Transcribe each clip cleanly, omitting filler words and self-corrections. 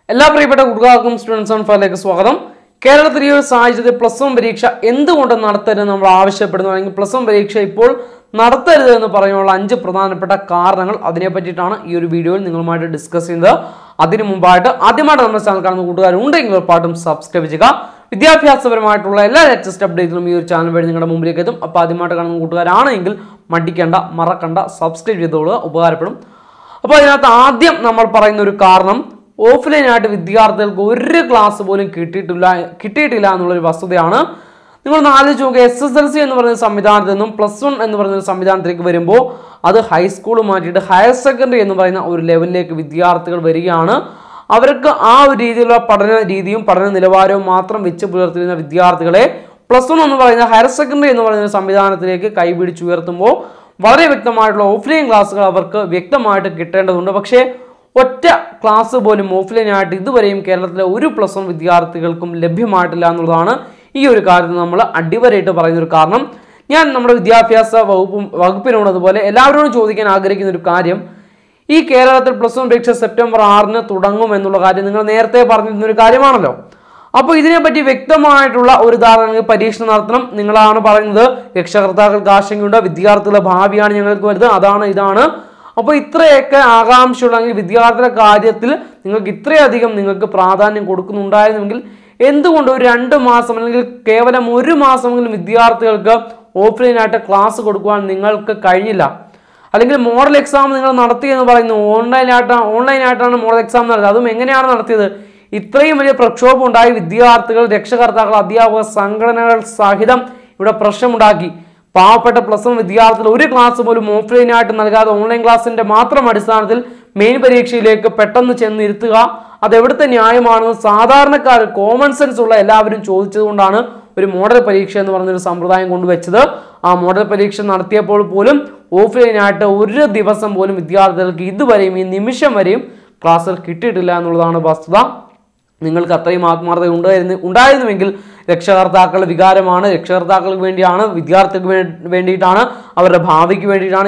എല്ലാ പ്രിയപ്പെട്ട കൂട്ടുകാർക്കും സ്റ്റുഡൻസ് ഓൺ ഫയറിലേക്ക് സ്വാഗതം. കേരളത്തിൽ ഈ ഒരു സാഹചര്യത്തിൽ പ്ലസ് വൺ പരീക്ഷ എന്തുകൊണ്ട് നടത്തരുത് നമ്മൾ ആവശ്യപ്പെടുന്നു, അല്ലെങ്കിൽ പ്ലസ് വൺ പരീക്ഷ ഇപ്പോൾ നടത്തരുത് എന്ന് പറയാനുള്ള 5 പ്രധാനപ്പെട്ട കാരണങ്ങൾ, അതിനെ പറ്റിയിട്ടാണ് ഈ ഒരു വീഡിയോയിൽ നിങ്ങളുമായിട്ട് ഡിസ്കസ് ചെയ്യുന്നത്. അതിനു മുമ്പായിട്ട് ആദ്യമായിട്ട് നമ്മുടെ ചാനൽ കാണുന്ന കൂട്ടുകാരുണ്ടെങ്കിൽ ഉറപ്പായിട്ടും സബ്സ്ക്രൈബ് ചെയ്യുക. വിദ്യാഭ്യാസപരമായിട്ടുള്ള എല്ലാ ലേറ്റസ്റ്റ് അപ്ഡേറ്റിലും ഈ ഒരു ചാനൽ വഴി നിങ്ങളുടെ മുമ്പിലേക്ക് എത്തും. അപ്പോൾ ആദ്യമായിട്ട് കാണുന്ന കൂട്ടുകാരാണെങ്കിൽ മടിക്കേണ്ട, മറക്കണ്ട, സബ്സ്ക്രൈബ് ചെയ്തോളുക, ഉപകാരപ്പെടും. അപ്പോൾ അതിനകത്ത് ആദ്യം നമ്മൾ പറയുന്ന ഒരു കാരണം, ഓഫ്ലൈൻ ആയിട്ട് വിദ്യാർത്ഥികൾക്ക് ഒരു ക്ലാസ് പോലും കിട്ടിയിട്ടില്ല എന്നുള്ളൊരു വസ്തുതയാണ്. നിങ്ങളൊന്ന് ആലോചിച്ച് നോക്കുക. SSLC എന്ന് പറയുന്ന സംവിധാനത്തിൽ നിന്നും പ്ലസ് 1 എന്ന് പറയുന്ന സംവിധാനത്തിലേക്ക് വരുമ്പോൾ അത് ഹൈസ്കൂൾ മാറ്റിയിട്ട് ഹയർ സെക്കൻഡറി എന്ന് പറയുന്ന ഒരു ലെവലിലേക്ക് വിദ്യാർത്ഥികൾ വരികയാണ്. അവർക്ക് ആ ഒരു രീതിയിലുള്ള പഠന രീതിയും പഠന നിലവാരവും മാത്രം വെച്ച് പുലർത്തിയിരുന്ന വിദ്യാർത്ഥികളെ പ്ലസ് 1 എന്ന് പറയുന്ന ഹയർ സെക്കൻഡറി എന്ന് പറയുന്ന സംവിധാനത്തിലേക്ക് കൈപിടിച്ചുയർത്തുമ്പോൾ വളരെ വ്യക്തമായിട്ടുള്ള ഓഫ്ലൈൻ ക്ലാസ്സുകൾ അവർക്ക് വ്യക്തമായിട്ട് കിട്ടേണ്ടതുണ്ട്. പക്ഷേ ഒറ്റ ക്ലാസ് പോലും ഓഫ്ലൈൻ ആയിട്ട് ഇതുവരെയും കേരളത്തിലെ ഒരു പ്ലസ് 1 വിദ്യാർത്ഥികൾക്കും ലഭ്യമായിട്ടില്ല എന്നുള്ളതാണ് ഈ ഒരു കാര്യത്തിൽ നമ്മൾ അടിവരയിട്ട് പറയുന്ന ഒരു കാരണം. ഞാൻ നമ്മുടെ വിദ്യാഭ്യാസ വകുപ്പിനോട് അതുപോലെ എല്ലാവരോടും ചോദിക്കാൻ ആഗ്രഹിക്കുന്ന ഒരു കാര്യം, ഈ കേരളത്തിൽ പ്ലസ് 1 പരീക്ഷ സെപ്റ്റംബർ 6 തുടങ്ങും എന്നുള്ള കാര്യം നിങ്ങൾ നേരത്തെ പറഞ്ഞിരുന്ന ഒരു കാര്യമാണല്ലോ. അപ്പോൾ ഇതിനെപ്പറ്റി വ്യക്തമായിട്ടുള്ള ഒരു ധാരണ, പരീക്ഷ നടത്തണം, നിങ്ങളാണ് പറയുന്നത്, രക്ഷകർത്താക്കൾക്ക് ആശങ്കയുണ്ട്, വിദ്യാർത്ഥികളുടെ ഭാവിയാണ് ഞങ്ങൾക്ക് വരുന്നത്, അതാണ് ഇതാണ്. അപ്പോൾ ഇത്രയൊക്കെ ആകാംക്ഷയുള്ള വിദ്യാർത്ഥികളുടെ കാര്യത്തിൽ നിങ്ങൾക്ക് ഇത്രയധികം നിങ്ങൾക്ക് പ്രാധാന്യം കൊടുക്കുന്നുണ്ടായിരുന്നെങ്കിൽ എന്തുകൊണ്ട് ഒരു 2 മാസം അല്ലെങ്കിൽ കേവലം 1 മാസമെങ്കിലും വിദ്യാർത്ഥികൾക്ക് ഓഫ്ലൈനായിട്ട് ക്ലാസ് കൊടുക്കുവാൻ നിങ്ങൾക്ക് കഴിഞ്ഞില്ല? അല്ലെങ്കിൽ മോഡൽ എക്സാം നിങ്ങൾ നടത്തിയെന്ന് പറയുന്നു, ഓൺലൈനായിട്ടാണ് മോഡൽ എക്സാം നടത്തിയത്. അതും എങ്ങനെയാണ് നടത്തിയത്? ഇത്രയും വലിയ പ്രക്ഷോഭം ഉണ്ടായി, വിദ്യാർത്ഥികൾ, രക്ഷകർത്താക്കൾ, അധ്യാപക സംഘടനകൾ സഹിതം ഇവിടെ പ്രശ്നമുണ്ടാക്കി. പാവപ്പെട്ട പ്ലസ് 1 വിദ്യാർത്ഥികൾ ഒരു ക്ലാസ് പോലും ഓഫ്ലൈനായിട്ട് നൽകാതെ ഓൺലൈൻ ക്ലാസിന്റെ മാത്രം അടിസ്ഥാനത്തിൽ മെയിൻ പരീക്ഷയിലേക്ക് പെട്ടെന്ന് ചെന്നിരുത്തുക, അതെവിടുത്തെ ന്യായമാണെന്ന് സാധാരണക്കാർ, കോമൺ സെൻസ് ഉള്ള എല്ലാവരും ചോദിച്ചതുകൊണ്ടാണ് ഒരു മോഡൽ പരീക്ഷ എന്ന് പറഞ്ഞൊരു സമ്പ്രദായം കൊണ്ടുവച്ചത്. ആ മോഡൽ പരീക്ഷ നടത്തിയപ്പോൾ പോലും ഓഫ്ലൈനായിട്ട് ഒരു ദിവസം പോലും വിദ്യാർത്ഥികൾക്ക് ഇതുവരെയും ഈ നിമിഷം വരെയും ക്ലാസ്സിൽ കിട്ടിയിട്ടില്ല എന്നുള്ളതാണ് വസ്തുത. നിങ്ങൾക്ക് അത്രയും ആത്മാർത്ഥത ഉണ്ടായിരുന്നുവെങ്കിൽ രക്ഷകർത്താക്കളുടെ വികാരമാണ്, രക്ഷകർത്താക്കൾക്ക് വേണ്ടിയാണ്, വിദ്യാർത്ഥികൾക്ക് വേണ്ടിയിട്ടാണ്, അവരുടെ ഭാവിക്ക് വേണ്ടിയിട്ടാണ്,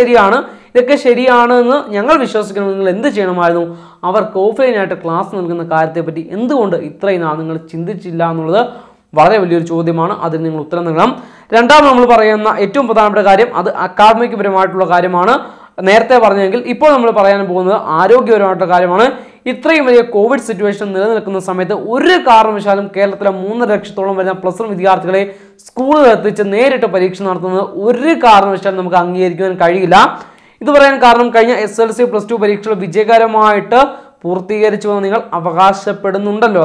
ഇതൊക്കെ ശരിയാണ് എന്ന് ഞങ്ങൾ വിശ്വസിക്കണം. നിങ്ങൾ എന്ത് ചെയ്യണമായിരുന്നു? അവർക്ക് ഓഫ്ലൈനായിട്ട് ക്ലാസ് നൽകുന്ന കാര്യത്തെപ്പറ്റി എന്തുകൊണ്ട് ഇത്രയും നാൾ നിങ്ങൾ ചിന്തിച്ചില്ല എന്നുള്ളത് വളരെ വലിയൊരു ചോദ്യമാണ്. അതിന് നിങ്ങൾ ഉത്തരം നൽകണം. രണ്ടാമത് നമ്മൾ പറയുന്ന ഏറ്റവും പ്രധാനപ്പെട്ട കാര്യം, അത് അക്കാദമിക് പരമായിട്ടുള്ള കാര്യമാണ്. നേരത്തെ പറഞ്ഞെങ്കിൽ ഇപ്പോൾ നമ്മൾ പറയാൻ പോകുന്നത് ആരോഗ്യപരമായിട്ടുള്ള കാര്യമാണ്. ഇത്രയും വലിയ കോവിഡ് സിറ്റുവേഷൻ നിലനിൽക്കുന്ന സമയത്ത് ഒരു കാരണവശാലും കേരളത്തിലെ 3.5 ലക്ഷത്തോളം വരുന്ന പ്ലസ് 1 വിദ്യാർത്ഥികളെ സ്കൂളിൽ എത്തിച്ച് നേരിട്ട് പരീക്ഷ നടത്തുന്നത് ഒരു കാരണവശാലും നമുക്ക് അംഗീകരിക്കാൻ കഴിയില്ല. ഇത് പറയാൻ കാരണം, കഴിഞ്ഞ SSLC പ്ലസ് 2 പരീക്ഷകൾ വിജയകരമായിട്ട് പൂർത്തീകരിച്ചുവെന്ന് നിങ്ങൾ അവകാശപ്പെടുന്നുണ്ടല്ലോ.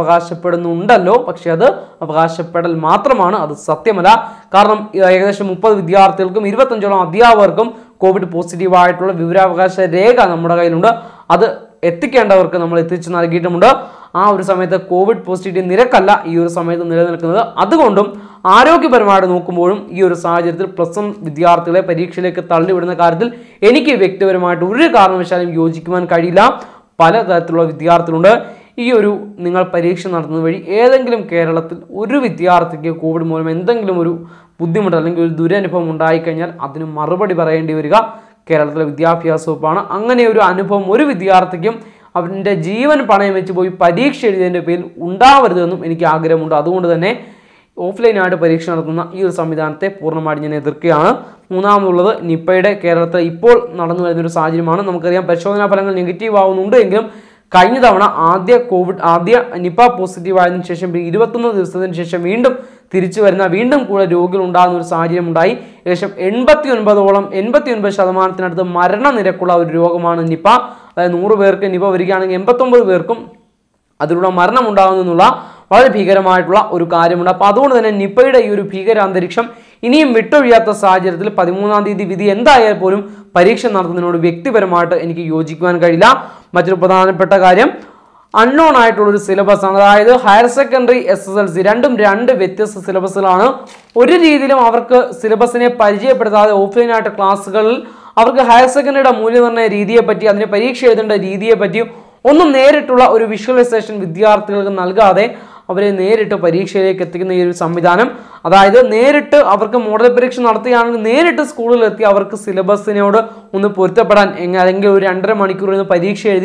പക്ഷെ അത് അവകാശപ്പെടൽ മാത്രമാണ്, അത് സത്യമല്ല. കാരണം ഏകദേശം 30 വിദ്യാർത്ഥികൾക്കും 25ഓളം അധ്യാപകർക്കും കോവിഡ് പോസിറ്റീവായിട്ടുള്ള വിവരാവകാശ രേഖ നമ്മുടെ കയ്യിലുണ്ട്. അത് എത്തിക്കേണ്ടവർക്ക് നമ്മൾ എത്തിച്ചു നൽകിയിട്ടുമുണ്ട്. ആ ഒരു സമയത്ത് കോവിഡ് പോസിറ്റിവിറ്റി നിരക്കല്ല ഈ ഒരു സമയത്ത് നിലനിൽക്കുന്നത്. അതുകൊണ്ടും ആരോഗ്യപരമായിട്ട് നോക്കുമ്പോഴും ഈ ഒരു സാഹചര്യത്തിൽ പ്ലസ് 1 വിദ്യാർത്ഥികളെ പരീക്ഷയിലേക്ക് തള്ളിവിടുന്ന കാര്യത്തിൽ എനിക്ക് വ്യക്തിപരമായിട്ട് ഒരു കാരണവശാലും യോജിക്കുവാൻ കഴിയില്ല. പലതരത്തിലുള്ള വിദ്യാർത്ഥികളുണ്ട്. ഈ ഒരു നിങ്ങൾ പരീക്ഷ നടത്തുന്നത് വഴി ഏതെങ്കിലും കേരളത്തിൽ ഒരു വിദ്യാർത്ഥിക്ക് കോവിഡ് മൂലം എന്തെങ്കിലും ഒരു ബുദ്ധിമുട്ട് അല്ലെങ്കിൽ ഒരു ദുരനുഭവം ഉണ്ടായിക്കഴിഞ്ഞാൽ അതിന് മറുപടി പറയേണ്ടി വരിക കേരളത്തിലെ വിദ്യാഭ്യാസ വകുപ്പാണ്. അങ്ങനെ ഒരു അനുഭവം ഒരു വിദ്യാർത്ഥിക്കും അവൻ്റെ ജീവൻ പണയം വെച്ച് പോയി പരീക്ഷ എഴുതിയതിൻ്റെ പേരിൽ ഉണ്ടാവരുതെന്നും എനിക്ക് ആഗ്രഹമുണ്ട്. അതുകൊണ്ട് തന്നെ ഓഫ്ലൈനായിട്ട് പരീക്ഷ നടത്തുന്ന ഈ ഒരു സംവിധാനത്തെ പൂർണ്ണമായിട്ട് ഞാൻ എതിർക്കുകയാണ്. മൂന്നാമതുള്ളത്, നിപ്പയുടെ കേരളത്തിൽ ഇപ്പോൾ നടന്നു വരുന്നൊരു സാഹചര്യമാണ്. നമുക്കറിയാം, പരിശോധനാ ഫലങ്ങൾ നെഗറ്റീവ് ആവുന്നുണ്ട് എങ്കിലും കഴിഞ്ഞ തവണ ആദ്യ നിപ്പ പോസിറ്റീവ് ആയതിനു ശേഷം 21 ദിവസത്തിന് ശേഷം വീണ്ടും തിരിച്ചു വരുന്ന, വീണ്ടും കൂടെ രോഗികൾ ഉണ്ടാകുന്ന ഒരു സാഹചര്യം ഉണ്ടായി. ഏകദേശം 89% മരണനിരക്കുള്ള ഒരു രോഗമാണ് നിപ്പ. അതായത് 100 പേർക്ക് നിപ്പ വരികയാണെങ്കിൽ 89 പേർക്കും അതിലൂടെ മരണം ഉണ്ടാകുന്നുള്ള വളരെ ഭീകരമായിട്ടുള്ള ഒരു കാര്യമുണ്ട്. അപ്പോൾ അതുകൊണ്ട് തന്നെ നിപ്പയുടെ ഈ ഒരു ഭീകര അന്തരീക്ഷം ഇനിയും വിട്ടൊഴിയാത്ത സാഹചര്യത്തിൽ 13-ാം തീയതി വിധി എന്തായാൽ പോലും പരീക്ഷ നടത്തുന്നതിനോട് വ്യക്തിപരമായിട്ട് എനിക്ക് യോജിക്കുവാൻ കഴിയില്ല. മറ്റൊരു പ്രധാനപ്പെട്ട കാര്യം, അൺനോൺ ആയിട്ടുള്ളൊരു സിലബസ് ആണ്. അതായത് ഹയർ സെക്കൻഡറി, SSLC രണ്ടും 2 വ്യത്യസ്ത സിലബസുകളാണ്. ഒരു രീതിയിലും അവർക്ക് സിലബസിനെ പരിചയപ്പെടുത്താതെ ഓഫ്ലൈനായിട്ട് ക്ലാസ്സുകളിൽ അവർക്ക് ഹയർ സെക്കൻഡറിയുടെ മൂല്യനിർണ്ണയ രീതിയെപ്പറ്റി, അതിനെ പരീക്ഷ എഴുതേണ്ട രീതിയെപ്പറ്റി ഒന്നും നേരിട്ടുള്ള ഒരു വിഷ്വലൈസേഷൻ വിദ്യാർത്ഥികൾക്ക് നൽകാതെ അവരെ നേരിട്ട് പരീക്ഷയിലേക്ക് എത്തിക്കുന്ന ഈ ഒരു സംവിധാനം, അതായത് നേരിട്ട് അവർക്ക് മോഡൽ പരീക്ഷ നടത്തുകയാണെങ്കിൽ നേരിട്ട് സ്കൂളിൽ എത്തി അവർക്ക് സിലബസിനോട് ഒന്ന് പൊരുത്തപ്പെടാൻ അല്ലെങ്കിൽ ഒരു 2.5 മണിക്കൂർ പരീക്ഷ എഴുതി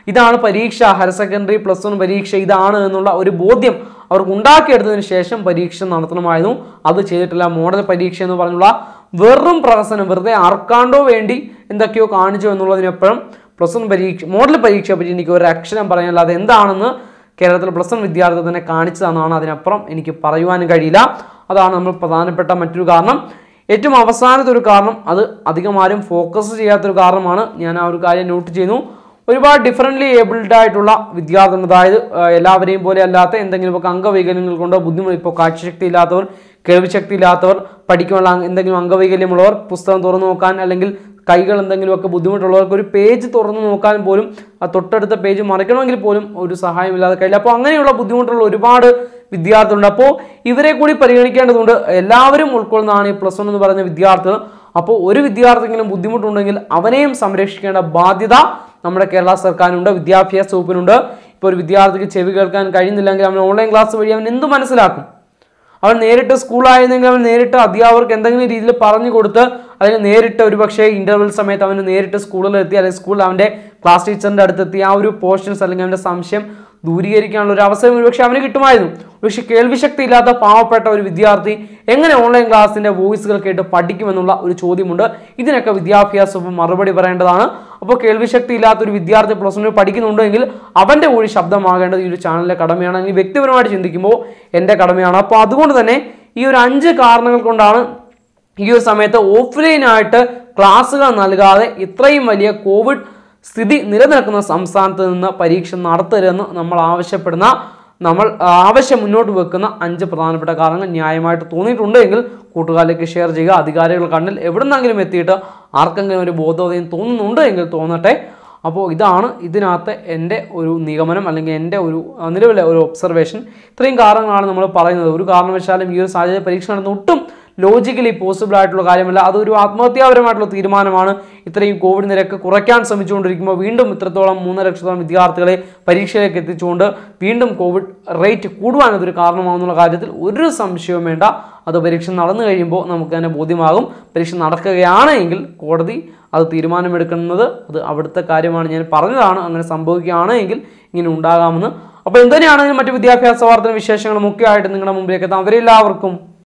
ഇതാണ് പരീക്ഷ, ഹയർ സെക്കൻഡറി പ്ലസ് വൺ പരീക്ഷ ഇതാണ് എന്നുള്ള ഒരു ബോധ്യം അവർക്ക് ഉണ്ടാക്കിയെടുത്തതിന് ശേഷം പരീക്ഷ നടത്തണമായിരുന്നു. അത് ചെയ്തിട്ടില്ല. മോഡൽ പരീക്ഷ എന്ന് പറഞ്ഞുള്ള വെറും പ്രഹസനം, വെറുതെ ആർക്കാണ്ടോ വേണ്ടി എന്തൊക്കെയോ കാണിച്ചു എന്നുള്ളതിനപ്പുറം പ്ലസ് വൺ പരീക്ഷ മോഡൽ പരീക്ഷയെ പറ്റി എനിക്ക് ഒരു അക്ഷരം പറയാനില്ല. അത് എന്താണെന്ന് കേരളത്തിലെ പ്ലസ് വൺ വിദ്യാർത്ഥി തന്നെ കാണിച്ചതെന്നാണ്. അതിനപ്പുറം എനിക്ക് പറയുവാനും കഴിയില്ല. അതാണ് നമ്മൾ പ്രധാനപ്പെട്ട മറ്റൊരു കാരണം. ഏറ്റവും അവസാനത്തെ ഒരു കാരണം, അത് അധികം ആരും ഫോക്കസ് ചെയ്യാത്തൊരു കാരണമാണ്. ഞാൻ ആ ഒരു കാര്യം നോട്ട് ചെയ്യുന്നു. ഒരുപാട് ഡിഫറൻ്റ്ലി ഏബിൾഡ് ആയിട്ടുള്ള വിദ്യാർത്ഥികൾ, അതായത് എല്ലാവരെയും പോലെ അല്ലാത്ത എന്തെങ്കിലുമൊക്കെ അംഗവൈകല്യങ്ങൾ കൊണ്ടോ ബുദ്ധിമുട്ട്, ഇപ്പോൾ കാഴ്ചശക്തി ഇല്ലാത്തവർ, കേൾവിശക്തി ഇല്ലാത്തവർ, പഠിക്കാനുള്ള എന്തെങ്കിലും അംഗവൈകല്യമുള്ളവർ, പുസ്തകം തുറന്നു നോക്കാൻ അല്ലെങ്കിൽ കൈകൾ എന്തെങ്കിലുമൊക്കെ ബുദ്ധിമുട്ടുള്ളവർക്ക് ഒരു പേജ് തുറന്നു നോക്കാൻ പോലും ആ തൊട്ടടുത്ത പേജ് മറിക്കണമെങ്കിൽ പോലും ഒരു സഹായമില്ലാതെ കഴിയില്ല. അപ്പോൾ അങ്ങനെയുള്ള ബുദ്ധിമുട്ടുള്ള ഒരുപാട് വിദ്യാർത്ഥികളുണ്ട്. അപ്പോൾ ഇവരെ കൂടി പരിഗണിക്കേണ്ടതുണ്ട്. എല്ലാവരും ഉൾക്കൊള്ളുന്നതാണ് ഈ പ്ലസ് വൺ എന്ന് പറയുന്ന വിദ്യാർത്ഥികൾ. അപ്പോൾ ഒരു വിദ്യാർത്ഥിക്കെങ്കിലും ബുദ്ധിമുട്ടുണ്ടെങ്കിൽ അവനെയും സംരക്ഷിക്കേണ്ട ബാധ്യത നമ്മുടെ കേരള സർക്കാരിനുണ്ട്, വിദ്യാഭ്യാസ വകുപ്പിനുണ്ട്. ഇപ്പോൾ ഒരു വിദ്യാർത്ഥിക്ക് ചെവി കേൾക്കാൻ കഴിയുന്നില്ലെങ്കിൽ അവൻ ഓൺലൈൻ ക്ലാസ് വഴി അവൻ എന്ത് മനസ്സിലാക്കും? അവൻ നേരിട്ട് സ്കൂളായിരുന്നെങ്കിൽ അവൻ നേരിട്ട് അധ്യാപകർക്ക് എന്തെങ്കിലും രീതിയിൽ പറഞ്ഞു കൊടുത്ത്, അല്ലെങ്കിൽ നേരിട്ട് ഒരുപക്ഷെ ഇന്റർവെൽ സമയത്ത് അവന് നേരിട്ട് സ്കൂളിലെത്തി, അല്ലെങ്കിൽ സ്കൂളിൽ അവൻ്റെ ക്ലാസ് ടീച്ചറിൻ്റെ അടുത്തെത്തി ആ ഒരു പോർഷൻസ് അല്ലെങ്കിൽ അവൻ്റെ സംശയം ദൂരീകരിക്കാനുള്ള ഒരു അവസരം ഒരുപക്ഷെ അവന് കിട്ടുമായിരുന്നു. പക്ഷെ കേൾവിശക്തി ഇല്ലാത്ത പാവപ്പെട്ട ഒരു വിദ്യാർത്ഥി എങ്ങനെ ഓൺലൈൻ ക്ലാസ്സിൻ്റെ വോയിസുകൾ കേട്ട് പഠിക്കുമെന്നുള്ള ഒരു ചോദ്യമുണ്ട്. ഇതിനൊക്കെ വിദ്യാഭ്യാസ വകുപ്പ് മറുപടി പറയേണ്ടതാണ്. അപ്പോൾ കേൾവിശക്തി ഇല്ലാത്ത ഒരു വിദ്യാർത്ഥി പ്ലസ് വണ്ണിൽ പഠിക്കുന്നുണ്ടെങ്കിൽ അവൻ്റെ കൂടി ശബ്ദമാകേണ്ടത് ഈ ഒരു ചാനലിലെ കടമയാണ്. അല്ലെങ്കിൽ വ്യക്തിപരമായിട്ട് ചിന്തിക്കുമ്പോൾ എൻ്റെ കടമയാണ്. അപ്പോൾ അതുകൊണ്ട് തന്നെ ഈ ഒരു 5 കാരണങ്ങൾ കൊണ്ടാണ് ഈ ഒരു സമയത്ത് ഓഫ്ലൈനായിട്ട് ക്ലാസ്സുകൾ നൽകാതെ ഇത്രയും വലിയ കോവിഡ് സ്ഥിതി നിലനിൽക്കുന്ന സംസ്ഥാനത്ത് നിന്ന് പരീക്ഷ നടത്തരുതെന്ന് നമ്മൾ ആവശ്യം മുന്നോട്ട് വെക്കുന്ന 5 പ്രധാനപ്പെട്ട കാരണങ്ങൾ ന്യായമായിട്ട് തോന്നിയിട്ടുണ്ടെങ്കിൽ കൂട്ടുകാരിലേക്ക് ഷെയർ ചെയ്യുക. അധികാരികൾ കണ്ണിൽ എവിടുന്നെങ്കിലും എത്തിയിട്ട് ആർക്കെങ്കിലും ഒരു ബോധോദയം തോന്നുന്നുണ്ട് എങ്കിൽ തോന്നട്ടെ. അപ്പോൾ ഇതാണ് ഇതിനകത്ത് എൻ്റെ ഒരു നിഗമനം, അല്ലെങ്കിൽ എൻ്റെ ഒരു നിലവിലെ ഒരു ഒബ്സർവേഷൻ. ഇത്രയും കാരണങ്ങളാണ് നമ്മൾ പറയുന്നത്. ഒരു കാരണവശാലും ഈ ഒരു സാഹചര്യ പരീക്ഷ നടന്ന ഒട്ടും ലോജിക്കലി പോസിബിൾ ആയിട്ടുള്ള കാര്യമല്ല. അതൊരു ആത്മഹത്യാപരമായിട്ടുള്ള തീരുമാനമാണ്. ഇത്രയും കോവിഡ് നിരക്ക് കുറയ്ക്കാൻ ശ്രമിച്ചുകൊണ്ടിരിക്കുമ്പോൾ വീണ്ടും ഇത്രത്തോളം 3 ലക്ഷത്തോളം വിദ്യാർത്ഥികളെ പരീക്ഷയിലേക്ക് എത്തിച്ചുകൊണ്ട് വീണ്ടും കോവിഡ് റേറ്റ് കൂടുവാൻ അതൊരു കാരണമാകുന്നുള്ള കാര്യത്തിൽ ഒരു സംശയവും വേണ്ട. അത് പരീക്ഷ നടന്നു കഴിയുമ്പോൾ നമുക്ക് തന്നെ ബോധ്യമാകും. പരീക്ഷ നടക്കുകയാണ് എങ്കിൽ കോടതി അത് തീരുമാനമെടുക്കുന്നത് അത് അവിടുത്തെ കാര്യമാണ്. ഞാൻ പറഞ്ഞതാണ്, അങ്ങനെ സംഭവിക്കുകയാണ് എങ്കിൽ ഇങ്ങനെ ഉണ്ടാകാമെന്ന്. അപ്പോൾ എന്തുതന്നെയാണെങ്കിലും മറ്റു വിദ്യാഭ്യാസ വാർത്തകളും വിശേഷങ്ങളും ഒക്കെ ആയിട്ട് നിങ്ങളുടെ മുമ്പിലേക്ക് എത്താം. അവരെല്ലാവർക്കും